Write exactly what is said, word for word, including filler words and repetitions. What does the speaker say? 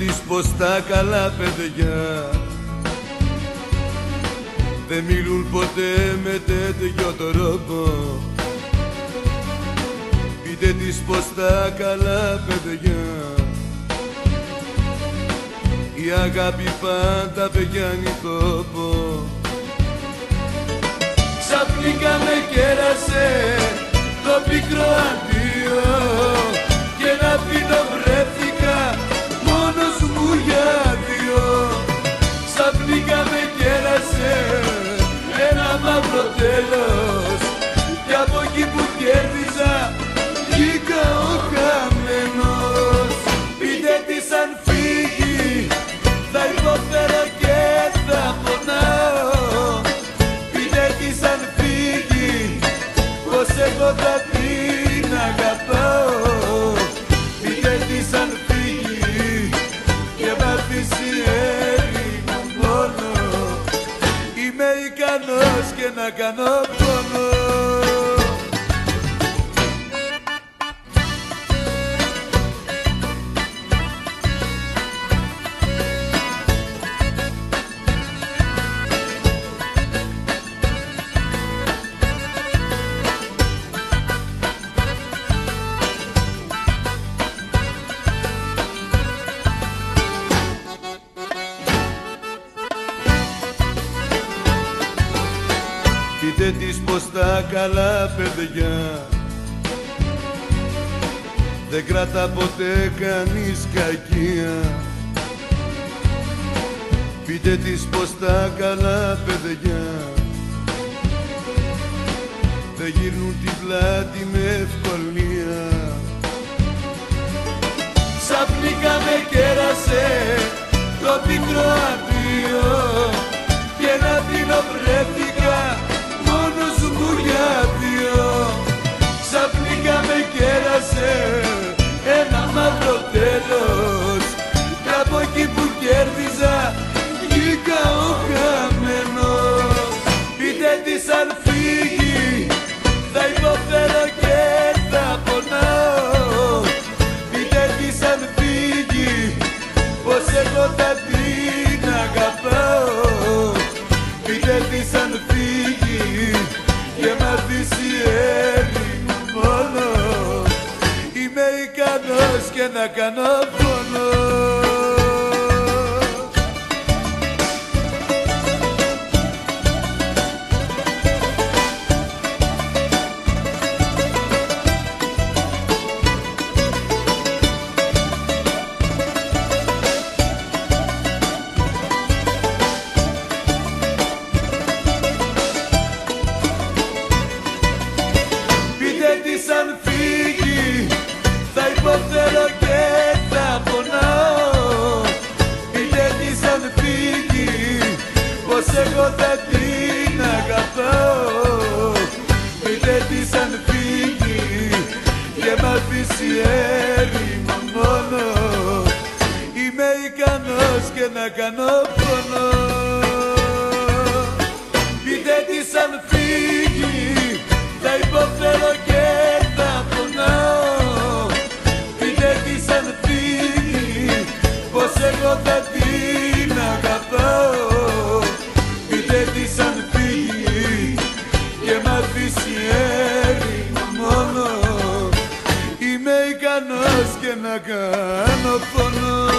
της πως τα καλά παιδιά δεν μιλούν ποτέ με τέτοιο τρόπο. Πείτε της πως τα καλά παιδιά η αγάπη πάντα πιάνει τόπο. Ξαφνικά με κέρασε το πικρό αντίο και να πίνω βρέθηκα μόνος μου για δύο. Ξαφνικά με κέρασε ένα μαύρο τέλος κι από εκεί που κέρδιζα βγήκα ο χαμένος. Πείτε της αν φύγει θα υποφέρω και θα πονάω. Πείτε της αν φύγει πως εγώ θα την αγαπάω. Πείτε της αν φύγει και μ' αφήσει έρημο μόνο. Είμαι ικανός και να κάνω πόνο. Πείτε της πως τα καλά παιδιά δεν κρατά ποτέ κανείς κακία. Πείτε της πως τα καλά παιδιά δεν γυρνούν την πλάτη με ευκολία. Ξαφνικά με κέρασε το πικρό αντίο και να πίνω βρέθηκα μόνος μου για δύο. Ξαφνικά με κέρασε ένα μαύρο τέλος κι από εκεί που κέρδιζα βγήκα ο χαμένος. Πείτε της αν φύγει θα υποφέρω και θα πονάω. Πείτε της αν φύγει πως εγώ θα την αγαπάω. Πείτε της αν φύγει και μ' αφήσει έρημο μόνο. Είμαι ικανός και να κάνω πόνο. Αν φύγει θα υποφέρω και θα πονάω. Πείτε της αν φύγει πως εγώ θα την αγαπάω. Πείτε της αν φύγει και μ' αφήσει έρημο μόνο. Είμαι ικανός και να κάνω πόνο. Πείτε της αν φύγει θα υποφέρω και θα πονάω. Πείτε της αν φύγει πως εγώ θα την αγαπάω. Πείτε της αν φύγει και μ' αφήσει έρημο μόνο. Είμαι ικανός και να κάνω πόνο.